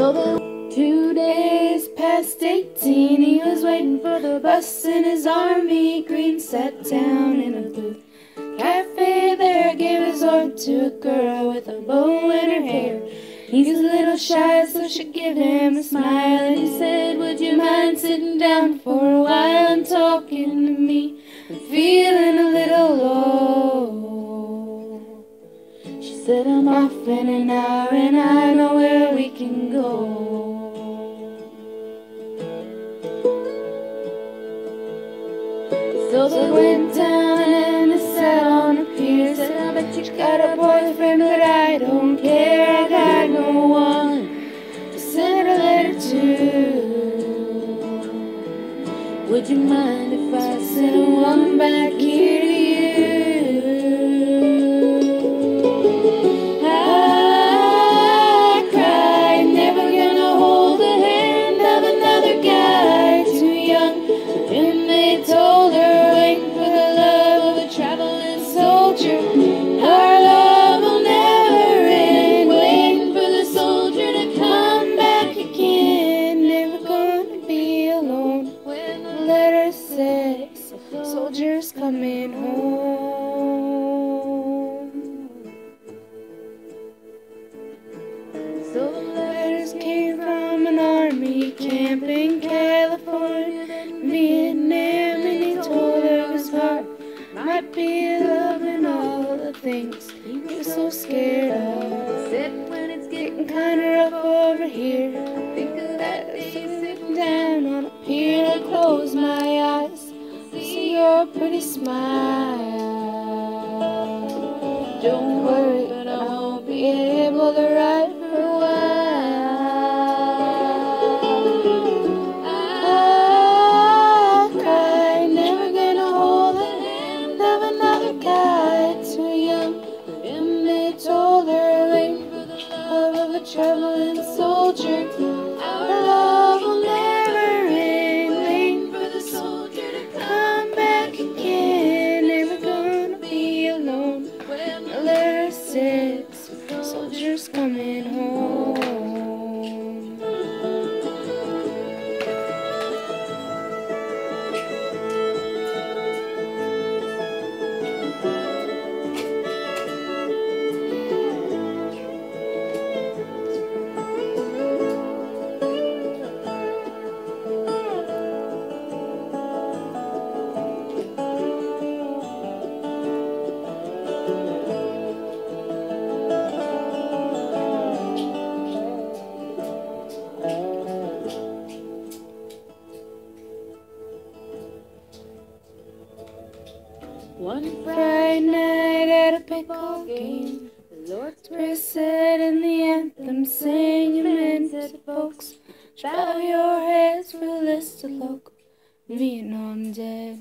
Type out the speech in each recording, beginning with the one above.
So the 2 days past 18, he was waiting for the bus in his army green. Sat down in a booth cafe there, gave his order to a girl with a bow in her hair. He's a little shy, so she gave him a smile, and he said, would you mind sitting down for a while and talking to me? I'm feeling a little low. She said, I'm off in an hour and I know where we can go. So they went down and they sat on a pier. Said, I bet you got a boyfriend, but I don't care. I got no one to send a letter to. Would you mind if I sent one back here to you? I cried, never gonna hold the hand of another guy too young. And they told her, waiting for the love of a traveling soldier. Our love will never end, waiting for the soldier to come back again. Never gonna be alone when the letter says the soldier's coming home. So the letters came from an army camp in California, Vietnam, and he told her his heart might be love and all the things he was so scared of. Said when it's getting kinda rough over here, I think of that sitting down on a pier. I close my eyes, see your pretty smile. Don't worry, but I won't be able to write for a while. I cried, never gonna hold the hand of another guy too young. And they told her, waiting for the love of a traveling soldier. Our love will never end, waiting for the soldier to come back again. Never gonna be alone when the letter says the soldier's coming home. One Friday night at a pickleball game, the Lord's Prayer said and the anthem sang, and men said, folks, bow your heads for the list of local Vietnam dead.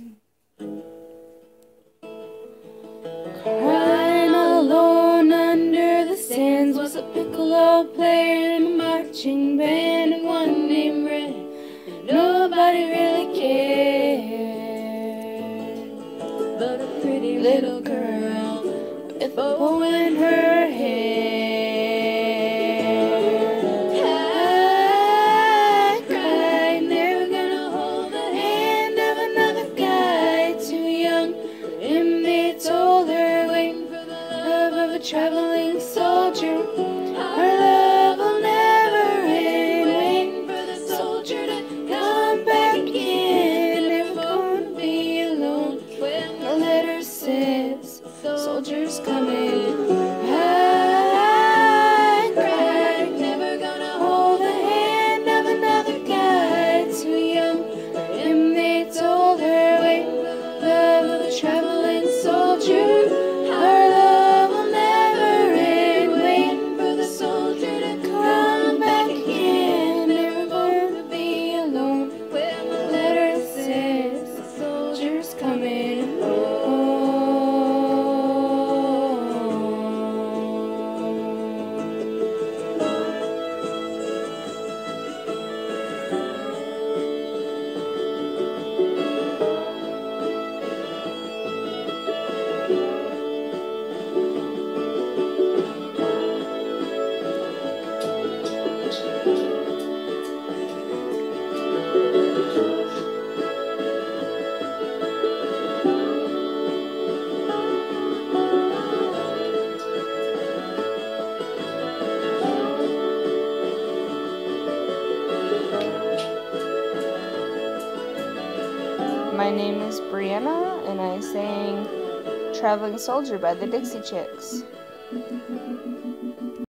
Crying alone under the sands was a piccolo player in a marching band, and one named Red, and nobody really cared. But a pretty little girl with a bow in her hair. I cried, never gonna hold the hand of another guy too young. And they told her, waiting for the love of a traveling soldier. Our love will never end, waiting for the soldier to come back again. Never gonna be alone when the letter says the soldier's coming. My name is Brianna, and I sang Traveling Soldier by the Dixie Chicks.